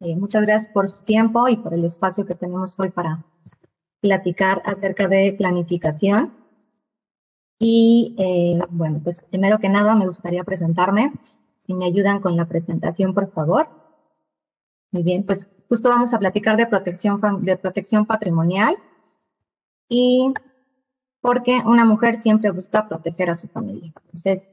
Muchas gracias por su tiempo y por el espacio que tenemos hoy para platicar acerca de planificación. Y bueno, pues primero que nada me gustaría presentarme. Si me ayudan con la presentación, por favor. Muy bien, pues justo vamos a platicar de protección patrimonial y porque una mujer siempre busca proteger a su familia. Entonces,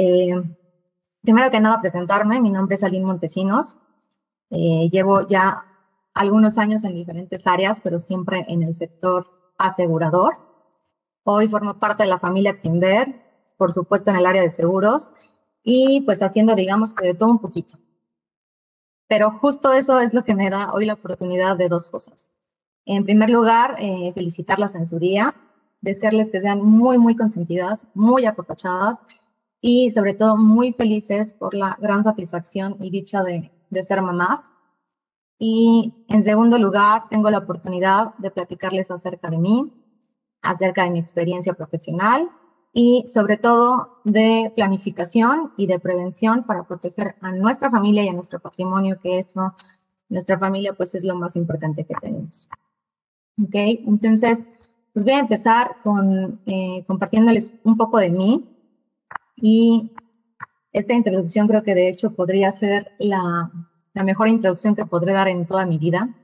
primero que nada presentarme. Mi nombre es Aline Montesinos. Llevo ya algunos años en diferentes áreas, pero siempre en el sector asegurador. Hoy formo parte de la familia Actinver, por supuesto en el área de seguros, y pues haciendo, digamos que de todo un poquito. Pero justo eso es lo que me da hoy la oportunidad de dos cosas. En primer lugar, felicitarlas en su día, desearles que sean muy, muy consentidas, muy apapachadas y sobre todo muy felices por la gran satisfacción y dicha de ser mamás. Y en segundo lugar, tengo la oportunidad de platicarles acerca de mí, acerca de mi experiencia profesional y sobre todo de planificación y de prevención para proteger a nuestra familia y a nuestro patrimonio, que eso, nuestra familia, pues es lo más importante que tenemos. Ok, entonces, pues voy a empezar con compartiéndoles un poco de mí y esta introducción creo que de hecho podría ser la mejor introducción que podré dar en toda mi vida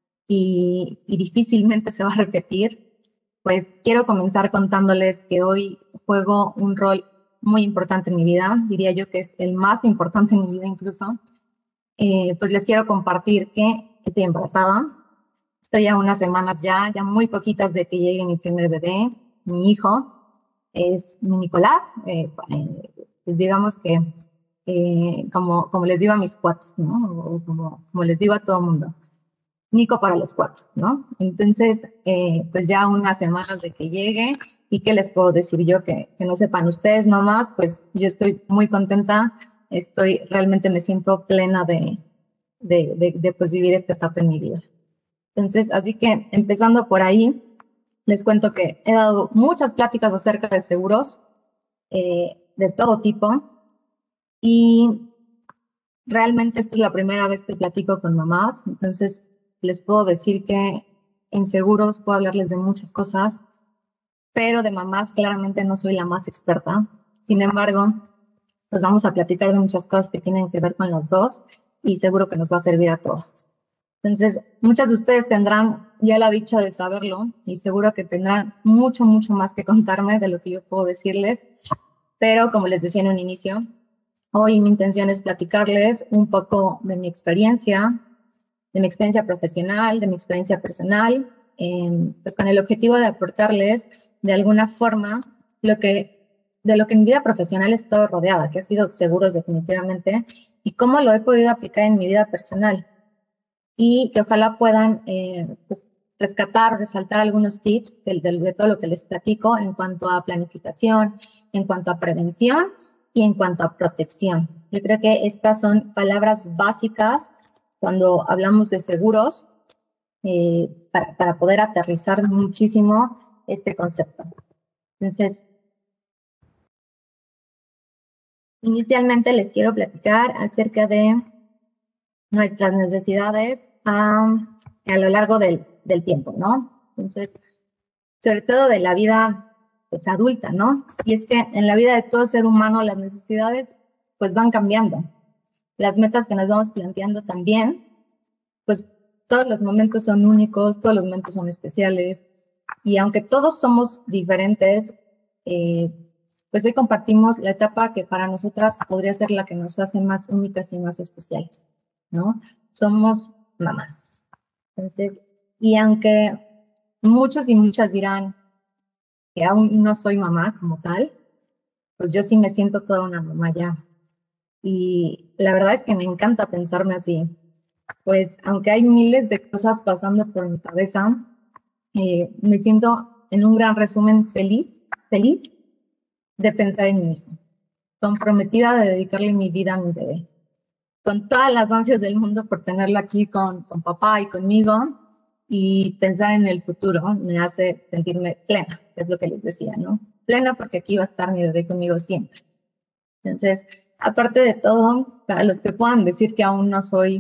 y difícilmente se va a repetir. Pues quiero comenzar contándoles que hoy juego un rol muy importante en mi vida, diría yo que es el más importante en mi vida incluso. Pues les quiero compartir que estoy embarazada, estoy a unas semanas ya muy poquitas de que llegue mi primer bebé, mi hijo, es mi Nicolás, pues digamos que como les digo a mis cuates, ¿no? O como les digo a todo el mundo. Nico para los cuates, ¿no? Entonces, pues ya unas semanas de que llegue, ¿y qué les puedo decir yo que no sepan ustedes, mamás? Pues yo estoy muy contenta, realmente me siento plena de pues vivir esta etapa en mi vida. Entonces, así que empezando por ahí, les cuento que he dado muchas pláticas acerca de seguros de todo tipo y realmente esta es la primera vez que platico con mamás, entonces les puedo decir que en seguros puedo hablarles de muchas cosas, pero de mamás claramente no soy la más experta. Sin embargo, pues vamos a platicar de muchas cosas que tienen que ver con las dos y seguro que nos va a servir a todas. Entonces, muchas de ustedes tendrán ya la dicha de saberlo y seguro que tendrán mucho, mucho más que contarme de lo que yo puedo decirles, pero como les decía en un inicio, hoy mi intención es platicarles un poco de mi experiencia profesional, de mi experiencia personal, pues con el objetivo de aportarles de alguna forma de lo que en mi vida profesional he estado rodeada, que ha sido seguros definitivamente, y cómo lo he podido aplicar en mi vida personal. Y que ojalá puedan pues, resaltar algunos tips de todo lo que les platico en cuanto a planificación, en cuanto a prevención y en cuanto a protección. Yo creo que estas son palabras básicas cuando hablamos de seguros para poder aterrizar muchísimo este concepto. Entonces, inicialmente les quiero platicar acerca de nuestras necesidades a lo largo del tiempo, ¿no? Entonces, sobre todo de la vida pues, adulta, ¿no? Y es que en la vida de todo ser humano las necesidades pues van cambiando. Las metas que nos vamos planteando también, pues todos los momentos son únicos, todos los momentos son especiales. Y aunque todos somos diferentes, pues hoy compartimos la etapa que para nosotras podría ser la que nos hace más únicas y más especiales, ¿no? Somos mamás. Entonces, y aunque muchos y muchas dirán que aún no soy mamá como tal, pues yo sí me siento toda una mamá ya. Y la verdad es que me encanta pensarme así. Pues aunque hay miles de cosas pasando por mi cabeza, me siento en un gran resumen feliz de pensar en mi hijo, comprometida de dedicarle mi vida a mi bebé, con todas las ansias del mundo por tenerlo aquí con papá y conmigo y pensar en el futuro me hace sentirme plena, es lo que les decía, ¿no? Plena porque aquí va a estar mi bebé conmigo siempre. Entonces, aparte de todo, para los que puedan decir que aún no soy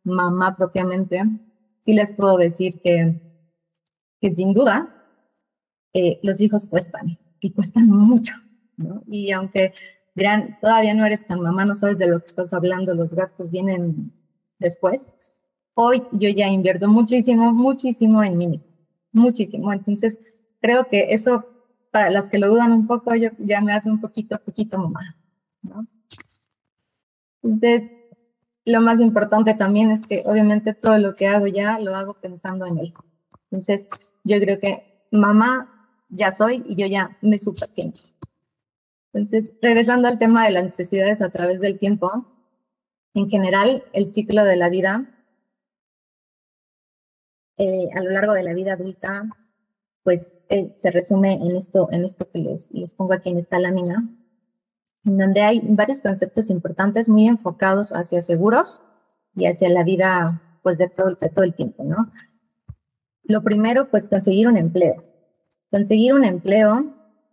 mamá propiamente, sí les puedo decir que sin duda los hijos cuestan, y cuestan mucho, ¿no? Y aunque dirán, todavía no eres tan mamá, no sabes de lo que estás hablando, los gastos vienen después. Hoy yo ya invierto muchísimo, muchísimo en mí, muchísimo. Entonces, creo que eso, para las que lo dudan un poco, yo ya me hace un poquito mamá, ¿no? Entonces, lo más importante también es que obviamente todo lo que hago ya lo hago pensando en él. Entonces, yo creo que mamá ya soy y yo ya me siento. Entonces, regresando al tema de las necesidades a través del tiempo, en general, el ciclo de la vida, a lo largo de la vida adulta, pues se resume en esto que les pongo aquí en esta lámina, en donde hay varios conceptos importantes muy enfocados hacia seguros y hacia la vida, pues de todo el tiempo, ¿no? Lo primero, pues conseguir un empleo. Conseguir un empleo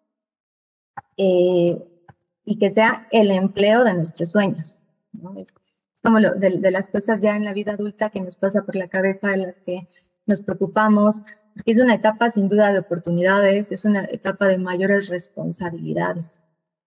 y que sea el empleo de nuestros sueños, ¿no? Es como de las cosas ya en la vida adulta que nos pasa por la cabeza, de las que nos preocupamos, porque es una etapa sin duda de oportunidades, es una etapa de mayores responsabilidades.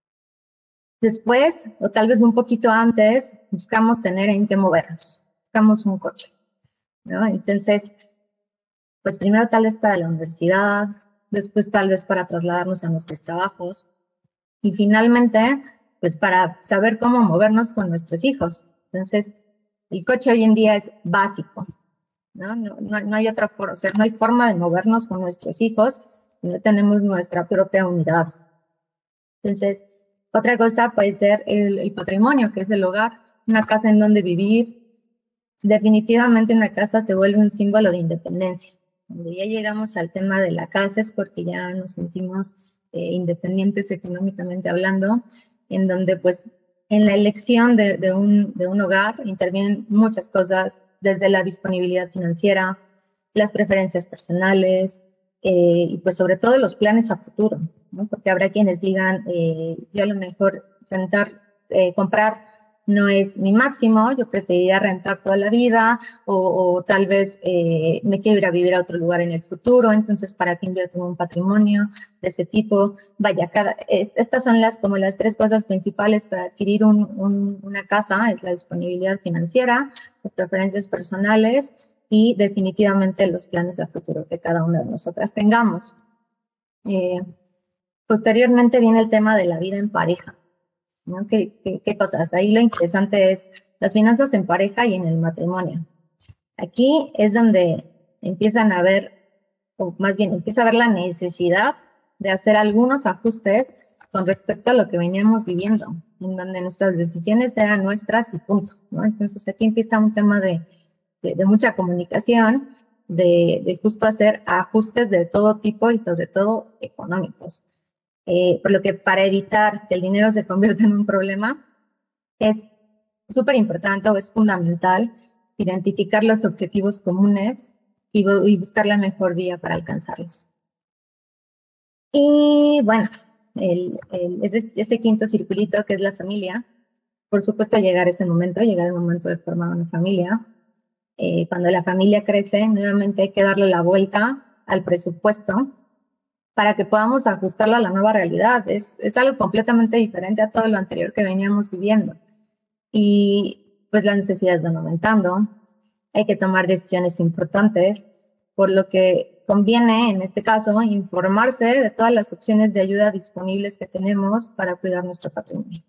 Después, o tal vez un poquito antes, buscamos tener en qué movernos, buscamos un coche, ¿no? Entonces, pues primero tal vez para la universidad, después tal vez para trasladarnos a nuestros trabajos y finalmente, pues para saber cómo movernos con nuestros hijos. Entonces, el coche hoy en día es básico, ¿no? No hay otra forma, o sea, no hay forma de movernos con nuestros hijos si no tenemos nuestra propia unidad. Entonces, otra cosa puede ser el patrimonio, que es el hogar, una casa en donde vivir. Definitivamente una casa se vuelve un símbolo de independencia. Cuando ya llegamos al tema de la casa es porque ya nos sentimos independientes económicamente hablando, en donde pues en la elección de un hogar intervienen muchas cosas, desde la disponibilidad financiera, las preferencias personales, y pues sobre todo los planes a futuro, ¿no? Porque habrá quienes digan, yo a lo mejor comprar no es mi máximo, yo preferiría rentar toda la vida o tal vez me quiero ir a vivir a otro lugar en el futuro, entonces ¿para qué invierto en un patrimonio de ese tipo? Vaya, estas son como las tres cosas principales para adquirir una casa, es la disponibilidad financiera, las preferencias personales y definitivamente los planes a futuro que cada una de nosotras tengamos. Posteriormente viene el tema de la vida en pareja, ¿no? ¿Qué cosas? Ahí lo interesante es las finanzas en pareja y en el matrimonio. Aquí es donde empiezan a ver, o más bien empieza a ver la necesidad de hacer algunos ajustes con respecto a lo que veníamos viviendo, en donde nuestras decisiones eran nuestras y punto, ¿no? Entonces aquí empieza un tema de mucha comunicación, de justo hacer ajustes de todo tipo y sobre todo económicos. Por lo que para evitar que el dinero se convierta en un problema, es súper importante o es fundamental identificar los objetivos comunes y buscar la mejor vía para alcanzarlos. Y bueno, ese quinto circulito que es la familia, por supuesto llegar el momento de formar una familia. Cuando la familia crece, nuevamente hay que darle la vuelta al presupuesto para que podamos ajustarla a la nueva realidad. Es algo completamente diferente a todo lo anterior que veníamos viviendo. Y pues las necesidades van aumentando, hay que tomar decisiones importantes, por lo que conviene, en este caso, informarse de todas las opciones de ayuda disponibles que tenemos para cuidar nuestro patrimonio.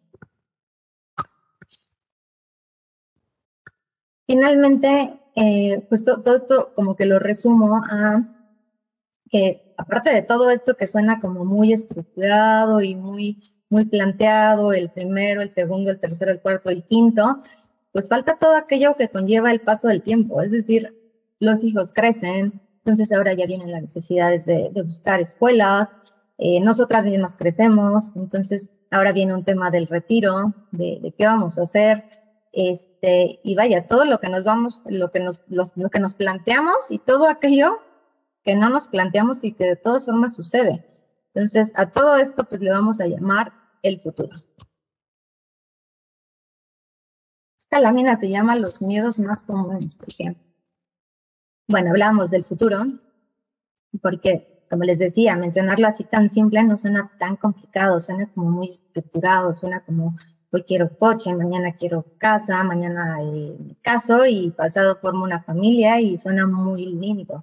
Finalmente, pues todo esto como que lo resumo a que aparte de todo esto que suena como muy estructurado y muy planteado, el primero, el segundo, el tercero, el cuarto, el quinto, pues falta todo aquello que conlleva el paso del tiempo, es decir, los hijos crecen, entonces ahora ya vienen las necesidades de buscar escuelas, nosotras mismas crecemos, entonces ahora viene un tema del retiro, de qué vamos a hacer, y vaya, todo lo que lo que nos planteamos y todo aquello que no nos planteamos y que de todas formas sucede. Entonces, a todo esto pues le vamos a llamar el futuro. Esta lámina se llama los miedos más comunes, porque, bueno, hablamos del futuro, porque, como les decía, mencionarlo así tan simple no suena tan complicado, suena como muy estructurado, suena como hoy quiero coche, mañana quiero casa, mañana me caso y pasado formo una familia y suena muy lindo.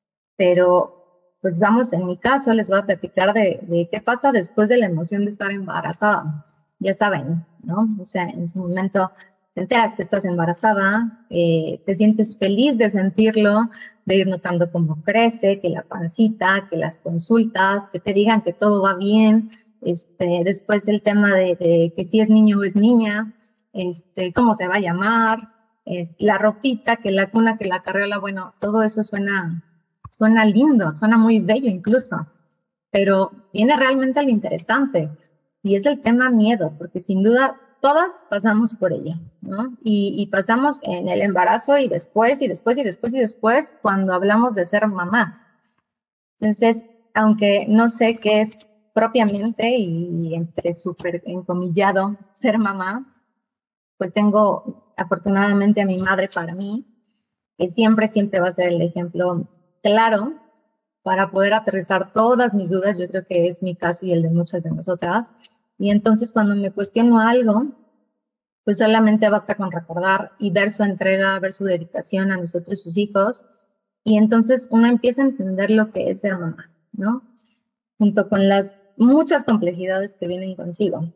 Pero, pues vamos, en mi caso les voy a platicar de qué pasa después de la emoción de estar embarazada. Ya saben, ¿no? O sea, en su momento te enteras que estás embarazada, te sientes feliz de sentirlo, de ir notando cómo crece, que la pancita, que las consultas, que te digan que todo va bien. Después el tema de que si es niño o es niña, cómo se va a llamar, la ropita, que la cuna, que la carriola, bueno, todo eso suena lindo, suena muy bello incluso, pero viene realmente lo interesante y es el tema miedo, porque sin duda todas pasamos por ello, ¿no? Y pasamos en el embarazo y después, y después, y después, y después, cuando hablamos de ser mamás. Entonces, aunque no sé qué es propiamente y entre súper encomillado ser mamá, pues tengo afortunadamente a mi madre para mí, que siempre, siempre va a ser el ejemplo claro para poder aterrizar todas mis dudas. Yo creo que es mi caso y el de muchas de nosotras. Y entonces cuando me cuestiono algo, pues solamente basta con recordar y ver su entrega, ver su dedicación a nosotros, sus hijos. Y entonces uno empieza a entender lo que es ser mamá, ¿no? Junto con las muchas complejidades que vienen consigo.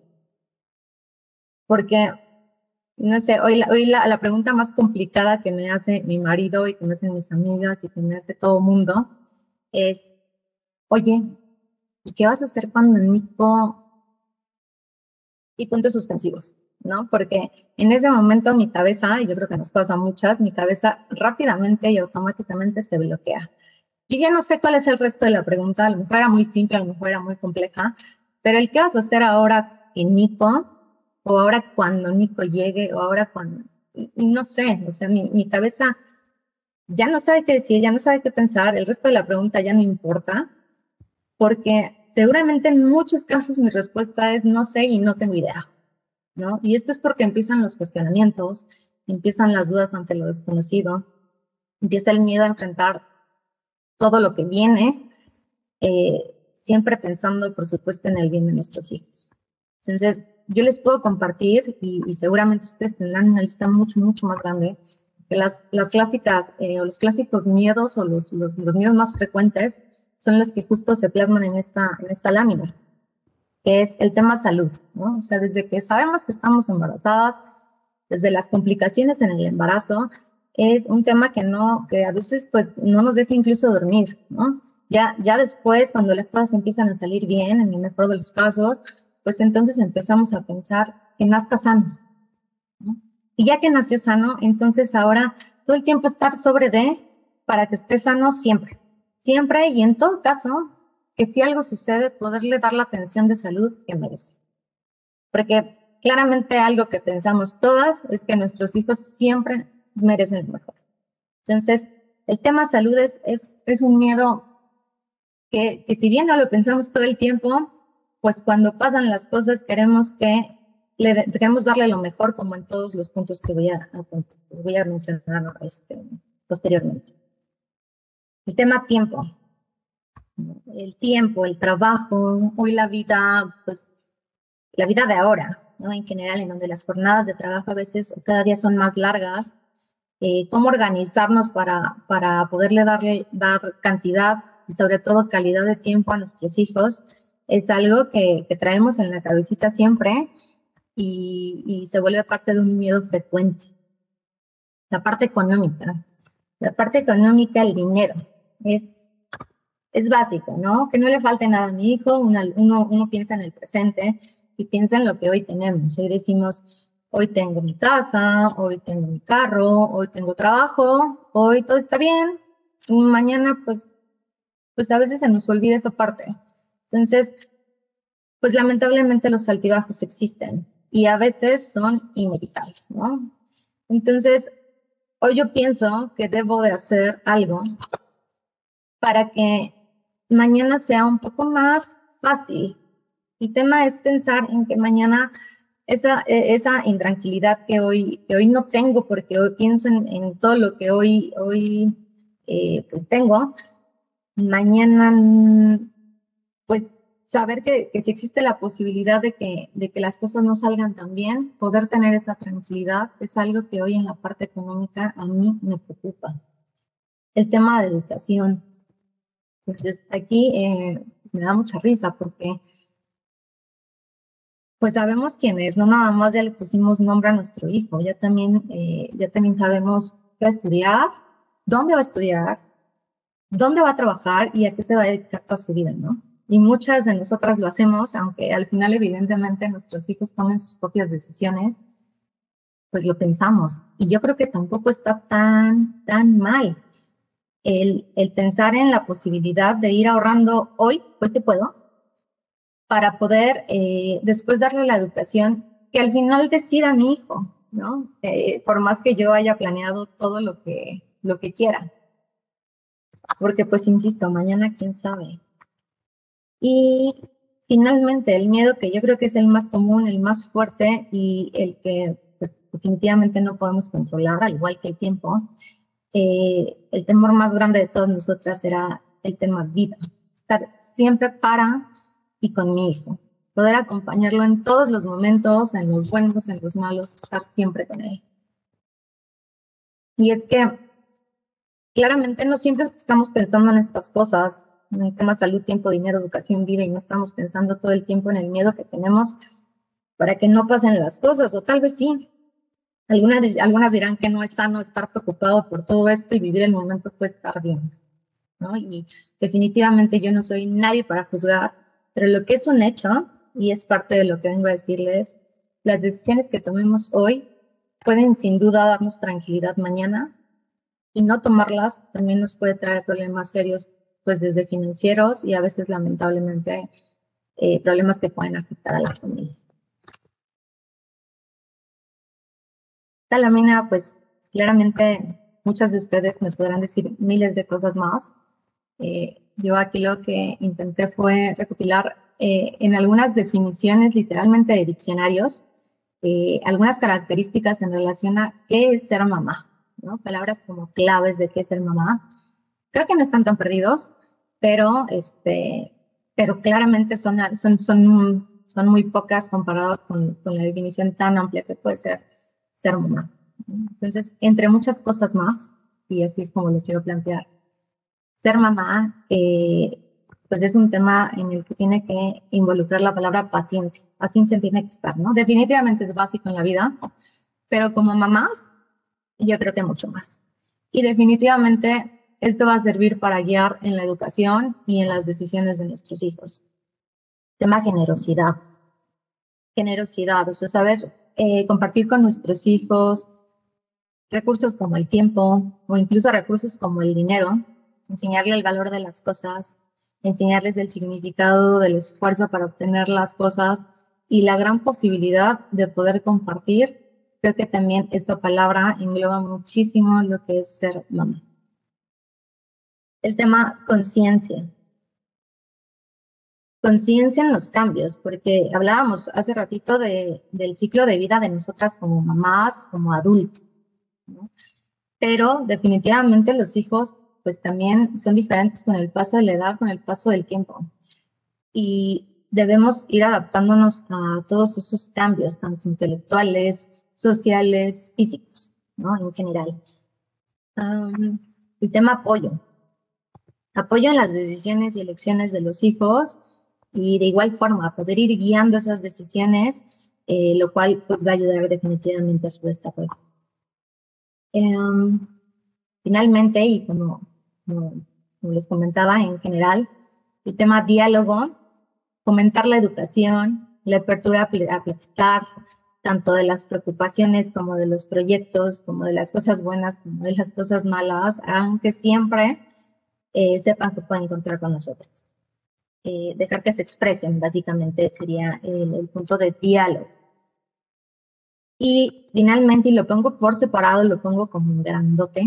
Porque, no sé, hoy la pregunta más complicada que me hace mi marido y que me hacen mis amigas y que me hace todo mundo es, oye, ¿y qué vas a hacer cuando Nico y puntos suspensivos? ¿No? Porque en ese momento mi cabeza, y yo creo que nos pasa a muchas, mi cabeza rápidamente y automáticamente se bloquea. Yo ya no sé cuál es el resto de la pregunta, a lo mejor era muy simple, a lo mejor era muy compleja, pero el qué vas a hacer ahora que Nico, o ahora cuando Nico llegue, o ahora cuando, no sé, o sea, mi cabeza ya no sabe qué decir, ya no sabe qué pensar, el resto de la pregunta ya no importa, porque seguramente en muchos casos mi respuesta es no sé y no tengo idea, ¿no? Y esto es porque empiezan los cuestionamientos, empiezan las dudas ante lo desconocido, empieza el miedo a enfrentar todo lo que viene, siempre pensando, por supuesto, en el bien de nuestros hijos. Entonces, yo les puedo compartir, y seguramente ustedes tendrán una lista mucho, mucho más grande, que las clásicas o los clásicos miedos o los miedos más frecuentes son los que justo se plasman en esta lámina, que es el tema salud, ¿no? O sea, desde que sabemos que estamos embarazadas, desde las complicaciones en el embarazo, es un tema que a veces pues no nos deja incluso dormir, ¿no? Ya después, cuando las cosas empiezan a salir bien, en el mejor de los casos, pues entonces empezamos a pensar que nazca sano, ¿no? Y ya que nació sano, entonces ahora todo el tiempo estar sobre de para que esté sano siempre, siempre y en todo caso, que si algo sucede, poderle dar la atención de salud que merece. Porque claramente algo que pensamos todas es que nuestros hijos siempre merecen lo mejor. Entonces, el tema salud es un miedo que si bien no lo pensamos todo el tiempo, pues cuando pasan las cosas queremos queremos darle lo mejor, como en todos los puntos que voy a mencionar posteriormente. El tema tiempo. El tiempo, el trabajo, hoy la vida, pues la vida de ahora, ¿no? En general, en donde las jornadas de trabajo a veces cada día son más largas, cómo organizarnos para poderle dar cantidad y sobre todo calidad de tiempo a nuestros hijos, es algo que traemos en la cabecita siempre y se vuelve parte de un miedo frecuente. La parte económica. La parte económica, el dinero, es básico, ¿no? Que no le falte nada a mi hijo, uno piensa en el presente y piensa en lo que hoy tenemos. Hoy decimos, hoy tengo mi casa, hoy tengo mi carro, hoy tengo trabajo, hoy todo está bien, mañana pues a veces se nos olvida esa parte. Entonces, pues lamentablemente los altibajos existen y a veces son inevitables, ¿no? Entonces, hoy yo pienso que debo de hacer algo para que mañana sea un poco más fácil. El tema es pensar en que mañana esa intranquilidad que hoy no tengo, porque hoy pienso en todo lo que hoy pues tengo, mañana, pues saber que si existe la posibilidad de que las cosas no salgan tan bien, poder tener esa tranquilidad es algo que hoy en la parte económica a mí me preocupa. El tema de educación. Entonces, aquí pues me da mucha risa porque pues sabemos quién es, no nada más ya le pusimos nombre a nuestro hijo, ya también sabemos qué va a estudiar, dónde va a estudiar, dónde va a trabajar y a qué se va a dedicar toda su vida, ¿no? Y muchas de nosotras lo hacemos, aunque al final evidentemente nuestros hijos tomen sus propias decisiones, pues lo pensamos. Y yo creo que tampoco está tan mal el pensar en la posibilidad de ir ahorrando hoy que puedo, para poder después darle la educación que al final decida mi hijo, ¿no? Por más que yo haya planeado todo lo que quiera. Porque pues insisto, mañana quién sabe. Y finalmente el miedo, que yo creo que es el más común, el más fuerte y el que pues, definitivamente no podemos controlar, al igual que el tiempo, el temor más grande de todas nosotras era el tema vida. Estar siempre para y con mi hijo. Poder acompañarlo en todos los momentos, en los buenos, en los malos, estar siempre con él. Y es que claramente no siempre estamos pensando en estas cosas, en el tema salud, tiempo, dinero, educación, vida, y no estamos pensando todo el tiempo en el miedo que tenemos para que no pasen las cosas, o tal vez sí. Algunas dirán que no es sano estar preocupado por todo esto y vivir el momento puede estar bien, ¿no? Y definitivamente yo no soy nadie para juzgar, pero lo que es un hecho, y es parte de lo que vengo a decirles, las decisiones que tomemos hoy pueden sin duda darnos tranquilidad mañana, y no tomarlas también nos puede traer problemas serios, pues desde financieros y a veces lamentablemente problemas que pueden afectar a la familia. Esta lámina, pues claramente muchas de ustedes me podrán decir miles de cosas más. Yo aquí lo que intenté fue recopilar en algunas definiciones literalmente de diccionarios, algunas características en relación a qué es ser mamá, ¿no? Palabras como claves de qué es ser mamá. Creo que no están tan perdidos, pero claramente son muy pocas comparadas con la definición tan amplia que puede ser mamá. Entonces, entre muchas cosas más, y así es como lo quiero plantear, ser mamá, pues es un tema en el que tiene que involucrar la palabra paciencia. Paciencia tiene que estar, ¿no? Definitivamente es básico en la vida, pero como mamás, yo creo que mucho más. Y definitivamente esto va a servir para guiar en la educación y en las decisiones de nuestros hijos. Tema generosidad. Generosidad, o sea, saber compartir con nuestros hijos recursos como el tiempo o incluso recursos como el dinero, enseñarle el valor de las cosas, enseñarles el significado del esfuerzo para obtener las cosas y la gran posibilidad de poder compartir. Creo que también esta palabra engloba muchísimo lo que es ser mamá. El tema conciencia. Conciencia en los cambios, porque hablábamos hace ratito del ciclo de vida de nosotras como mamás, como adultos, ¿no? Pero definitivamente los hijos pues también son diferentes con el paso de la edad, con el paso del tiempo. Y debemos ir adaptándonos a todos esos cambios, tanto intelectuales, sociales, físicos, ¿no? En general. El tema apoyo. Apoyo en las decisiones y elecciones de los hijos y de igual forma poder ir guiando esas decisiones, lo cual pues va a ayudar definitivamente a su desarrollo. Finalmente, y como les comentaba en general, el tema diálogo, fomentar la educación, la apertura a platicar, tanto de las preocupaciones como de los proyectos, como de las cosas buenas, como de las cosas malas, aunque siempre sepan que pueden contar con nosotros. Dejar que se expresen, básicamente, sería el punto de diálogo. Y finalmente, y lo pongo por separado, lo pongo como un grandote,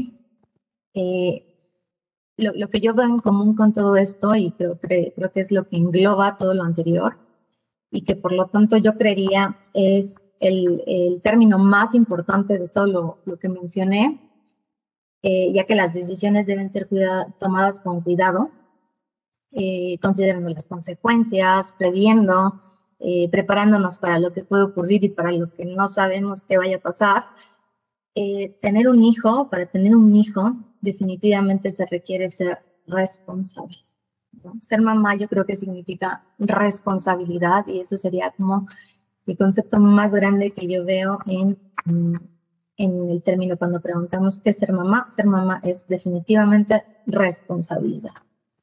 lo que yo veo en común con todo esto, y creo que es lo que engloba todo lo anterior, y que por lo tanto yo creería es el término más importante de todo lo que mencioné, ya que las decisiones deben ser tomadas con cuidado, considerando las consecuencias, previendo, preparándonos para lo que puede ocurrir y para lo que no sabemos que vaya a pasar. Tener un hijo, para tener un hijo, definitivamente se requiere ser responsable, ¿no? Ser mamá yo creo que significa responsabilidad y eso sería como el concepto más grande que yo veo en el término cuando preguntamos qué es ser mamá. Ser mamá es definitivamente responsabilidad.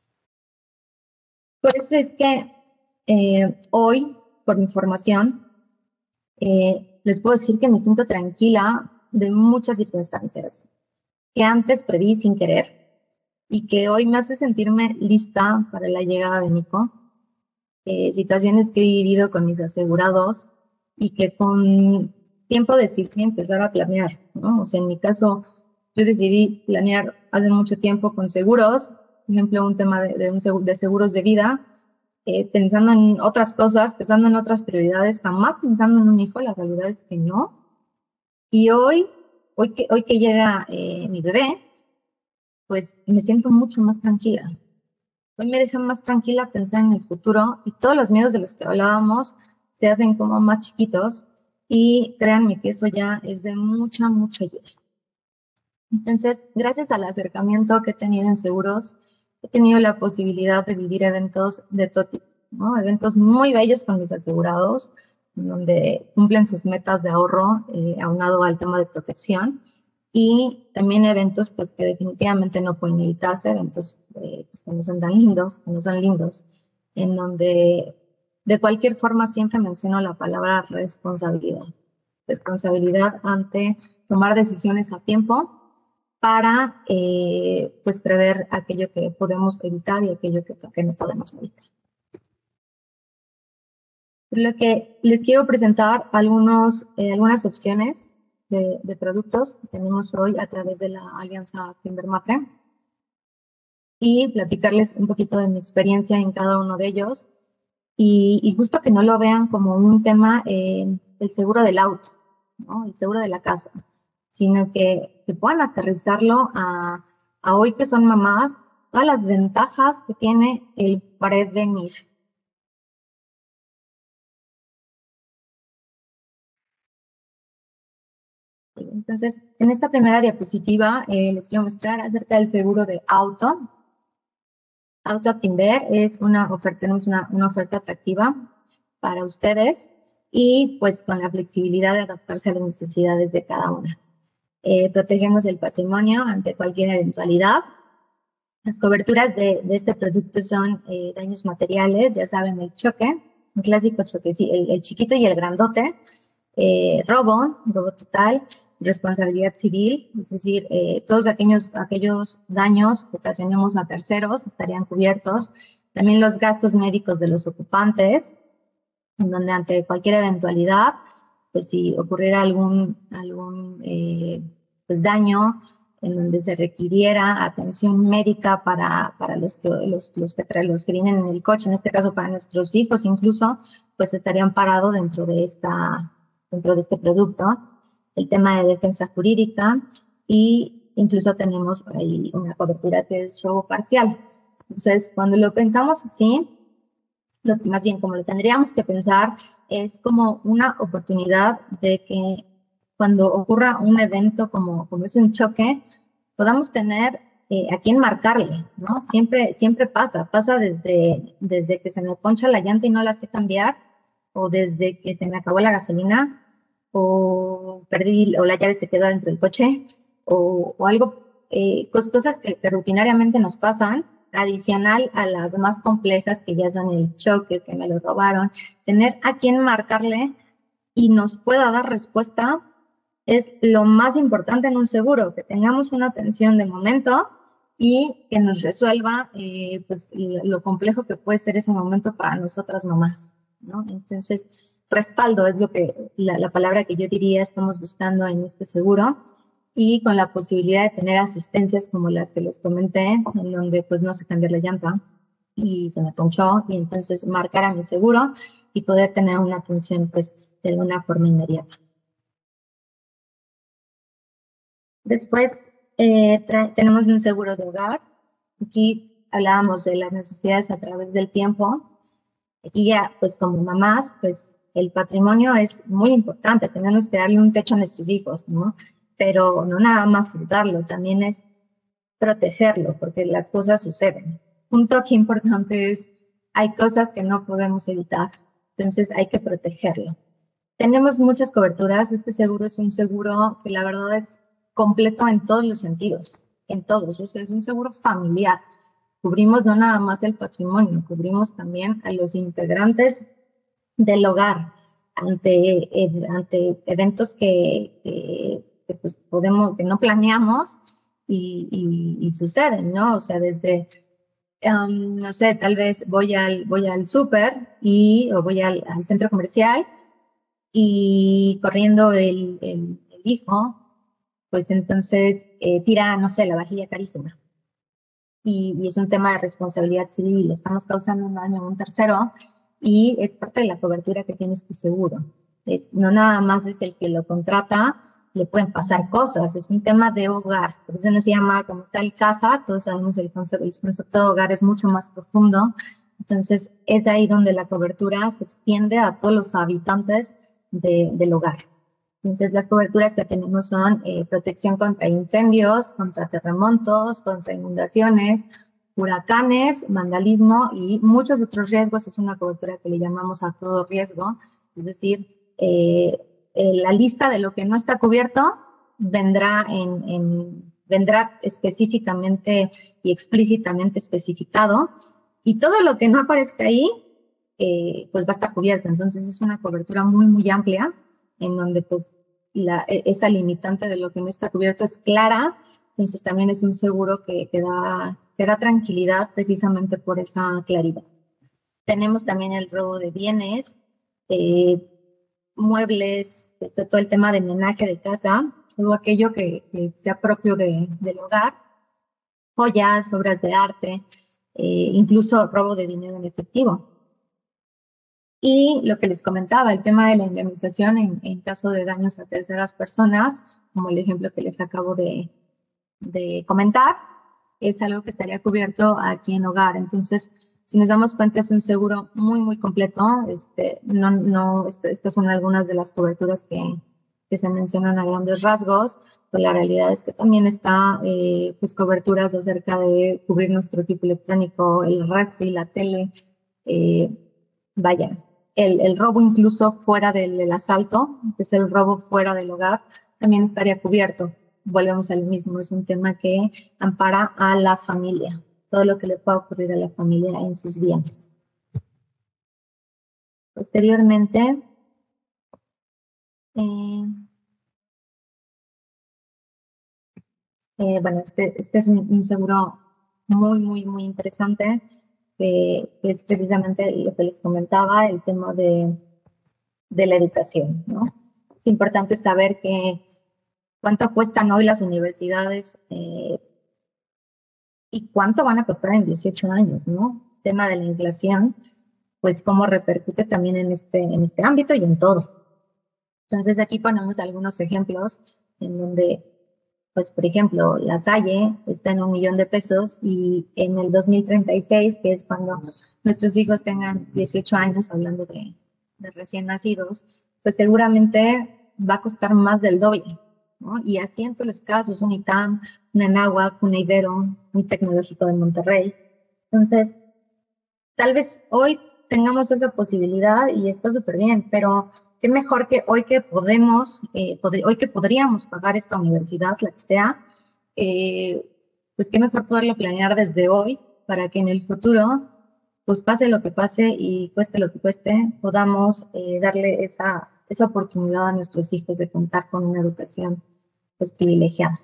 Por eso es que hoy, por mi formación, les puedo decir que me siento tranquila de muchas circunstancias que antes preví sin querer y que hoy me hace sentirme lista para la llegada de Nico. Situaciones que he vivido con mis asegurados y que con tiempo decidí empezar a planear, ¿no? O sea, en mi caso, yo decidí planear hace mucho tiempo con seguros, por ejemplo, un tema de seguros de vida, pensando en otras cosas, pensando en otras prioridades, jamás pensando en un hijo, la realidad es que no. Y hoy que llega mi bebé, pues me siento mucho más tranquila. Hoy me deja más tranquila pensar en el futuro y todos los miedos de los que hablábamos se hacen como más chiquitos y créanme que eso ya es de mucha ayuda. Entonces, gracias al acercamiento que he tenido en seguros, he tenido la posibilidad de vivir eventos de todo tipo, ¿no? Eventos muy bellos con mis asegurados, donde cumplen sus metas de ahorro aunado al tema de protección. Y también eventos pues que definitivamente no pueden evitarse, eventos pues, que no son tan lindos, que no son lindos, en donde de cualquier forma siempre menciono la palabra responsabilidad. Responsabilidad ante tomar decisiones a tiempo para pues prever aquello que podemos evitar y aquello que no podemos evitar. Por lo que les quiero presentar algunas opciones de productos que tenemos hoy a través de la alianza Timber-Mapfre y platicarles un poquito de mi experiencia en cada uno de ellos y justo que no lo vean como un tema el seguro del auto, ¿no? El seguro de la casa, sino que puedan aterrizarlo a hoy que son mamás, todas las ventajas que tiene el prevenir. Entonces, en esta primera diapositiva les quiero mostrar acerca del seguro de auto. Auto Timber es tenemos una oferta atractiva para ustedes y pues con la flexibilidad de adaptarse a las necesidades de cada una. Protegemos el patrimonio ante cualquier eventualidad. Las coberturas de este producto son daños materiales, ya saben, el choque, un clásico choque, sí, el chiquito y el grandote, robo total, responsabilidad civil, es decir, todos aquellos daños que ocasionemos a terceros estarían cubiertos. También los gastos médicos de los ocupantes, en donde ante cualquier eventualidad, pues si ocurriera algún pues daño, en donde se requiriera atención médica para los que vienen en el coche, en este caso para nuestros hijos incluso, pues estarían parados dentro de este producto. El tema de defensa jurídica y incluso tenemos ahí una cobertura que es robo parcial. Entonces, cuando lo pensamos así, más bien como lo tendríamos que pensar es como una oportunidad de que cuando ocurra un evento como es un choque, podamos tener a quién marcarle, ¿no? Siempre pasa desde que se me poncha la llanta y no la sé cambiar, o desde que se me acabó la gasolina, o la llave se quedó dentro del coche, o algo, cosas que rutinariamente nos pasan, adicional a las más complejas que ya son el choque, que me lo robaron, tener a quién marcarle y nos pueda dar respuesta es lo más importante en un seguro, que tengamos una atención de momento y que nos resuelva pues lo complejo que puede ser ese momento para nosotras mamás, ¿no? Entonces, respaldo es la palabra que yo diría estamos buscando en este seguro y con la posibilidad de tener asistencias como las que les comenté, en donde pues no se cambia la llanta y se me ponchó, y entonces marcar a mi seguro y poder tener una atención, pues, de alguna forma inmediata. Después tenemos un seguro de hogar. Aquí hablábamos de las necesidades a través del tiempo. Aquí ya, pues como mamás, pues el patrimonio es muy importante. Tenemos que darle un techo a nuestros hijos, ¿no? Pero no nada más es darlo, también es protegerlo, porque las cosas suceden. Un toque importante es, hay cosas que no podemos evitar, entonces hay que protegerlo. Tenemos muchas coberturas. Este seguro es un seguro que la verdad es completo en todos los sentidos, en todos. O sea, es un seguro familiar. Cubrimos no nada más el patrimonio, cubrimos también a los integrantes del hogar ante eventos pues que no planeamos y suceden, ¿no? O sea, desde no sé, tal vez voy al súper o voy al centro comercial y corriendo el hijo, pues entonces tira, no sé, la vajilla carísima. Y es un tema de responsabilidad civil, estamos causando un daño a un tercero y es parte de la cobertura que tiene este seguro. No nada más es el que lo contrata, le pueden pasar cosas, es un tema de hogar, por eso no se llama como tal casa, todos sabemos el concepto de hogar es mucho más profundo, entonces es ahí donde la cobertura se extiende a todos los habitantes del hogar. Entonces, las coberturas que tenemos son protección contra incendios, contra terremotos, contra inundaciones, huracanes, vandalismo y muchos otros riesgos. Es una cobertura que le llamamos a todo riesgo. Es decir, la lista de lo que no está cubierto vendrá específicamente y explícitamente especificado. Y todo lo que no aparezca ahí, pues va a estar cubierto. Entonces, es una cobertura muy, muy amplia en donde pues esa limitante de lo que no está cubierto es clara, entonces también es un seguro que da tranquilidad precisamente por esa claridad. Tenemos también el robo de bienes, muebles, todo el tema de menaje de casa, todo aquello que sea propio del hogar, joyas, obras de arte, incluso robo de dinero en efectivo. Y lo que les comentaba, el tema de la indemnización en caso de daños a terceras personas, como el ejemplo que les acabo de comentar, es algo que estaría cubierto aquí en hogar. Entonces, si nos damos cuenta, es un seguro muy, muy completo. Estas son algunas de las coberturas que se mencionan a grandes rasgos, pero la realidad es que también está pues coberturas acerca de cubrir nuestro equipo electrónico, el refri, la tele, vaya, el robo incluso fuera del asalto, que es el robo fuera del hogar, también estaría cubierto. Volvemos al mismo, es un tema que ampara a la familia, todo lo que le pueda ocurrir a la familia en sus bienes. Posteriormente, bueno, este es un seguro muy, muy, muy interesante, que es precisamente lo que les comentaba, el tema de la educación, ¿no? Es importante saber cuánto cuestan hoy las universidades y cuánto van a costar en 18 años, ¿no? El tema de la inflación, pues cómo repercute también en este ámbito y en todo. Entonces aquí ponemos algunos ejemplos en donde, pues por ejemplo, la Salle está en 1 millón de pesos y en el 2036, que es cuando nuestros hijos tengan 18 años, hablando de recién nacidos, pues seguramente va a costar más del doble, ¿no? Y así en todos los casos, un ITAM, una Anáhuac, un Ibero, un Tecnológico de Monterrey. Entonces, tal vez hoy tengamos esa posibilidad y está súper bien, pero qué mejor que hoy que hoy que podríamos pagar esta universidad, la que sea, pues qué mejor poderlo planear desde hoy para que en el futuro, pues pase lo que pase y cueste lo que cueste, podamos darle esa oportunidad a nuestros hijos de contar con una educación pues privilegiada.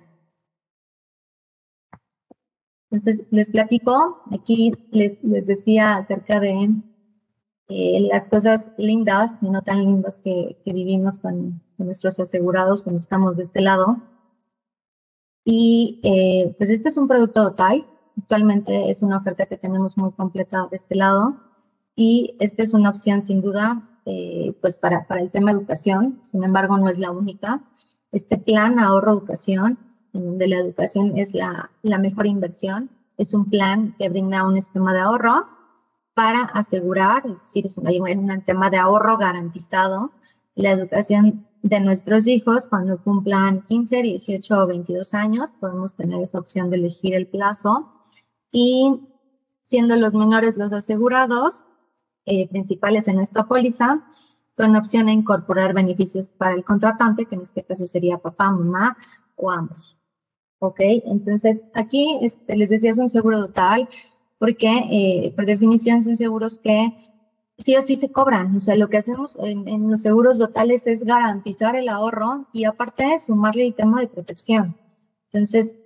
Entonces, les platico, aquí les decía acerca de las cosas lindas y no tan lindas que vivimos con nuestros asegurados cuando estamos de este lado. Y pues este es un producto total. Actualmente es una oferta que tenemos muy completa de este lado y esta es una opción sin duda pues para el tema educación. Sin embargo, no es la única. Este plan ahorro educación, en donde la educación es la mejor inversión, es un plan que brinda un esquema de ahorro para asegurar, es decir, es un tema de ahorro garantizado, la educación de nuestros hijos cuando cumplan 15, 18 o 22 años. Podemos tener esa opción de elegir el plazo y siendo los menores los asegurados principales en esta póliza, con opción a incorporar beneficios para el contratante, que en este caso sería papá, mamá o ambos. ¿Ok? Entonces, aquí les decía, es un seguro total, porque por definición son seguros que sí o sí se cobran. O sea, lo que hacemos en los seguros totales es garantizar el ahorro y aparte sumarle el tema de protección. Entonces,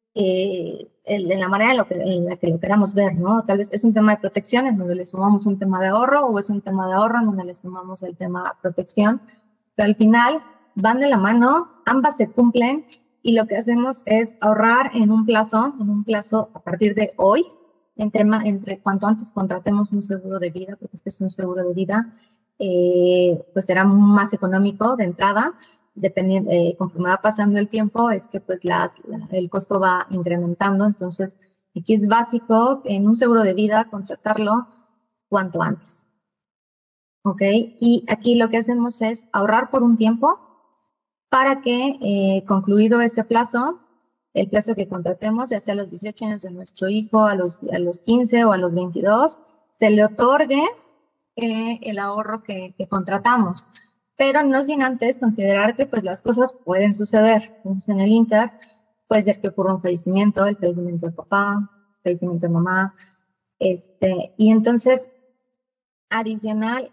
en la manera en la que lo queramos ver, ¿no? Tal vez es un tema de protección en donde le sumamos un tema de ahorro o es un tema de ahorro en donde le sumamos el tema de protección, pero al final van de la mano, ambas se cumplen y lo que hacemos es ahorrar en un plazo a partir de hoy, entre cuanto antes contratemos un seguro de vida, porque este es un seguro de vida, pues será más económico de entrada, dependiendo, conforme va pasando el tiempo, es que pues el costo va incrementando. Entonces, aquí es básico en un seguro de vida contratarlo cuanto antes. ¿Ok? Y aquí lo que hacemos es ahorrar por un tiempo para que, concluido ese plazo, el plazo que contratemos, ya sea a los 18 años de nuestro hijo, a los 15 o a los 22, se le otorgue el ahorro que contratamos. Pero no sin antes considerar que pues las cosas pueden suceder. Entonces en el Inter puede ser que ocurra un fallecimiento, el fallecimiento de papá, el fallecimiento de mamá, y entonces adicional